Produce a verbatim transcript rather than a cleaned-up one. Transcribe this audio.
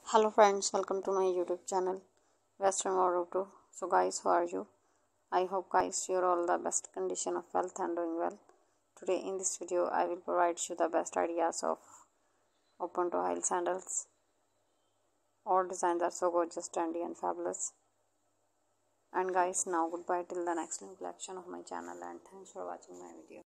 Hello friends, welcome to my YouTube channel Western Wardrobe Tour. So guys, how are you? I hope guys you're all the best condition of health and doing well. Today in this video I will provide you the best ideas of open toe heel sandals. All designs are so gorgeous, trendy and fabulous. And guys, now goodbye till the next new collection of my channel, and thanks for watching my video.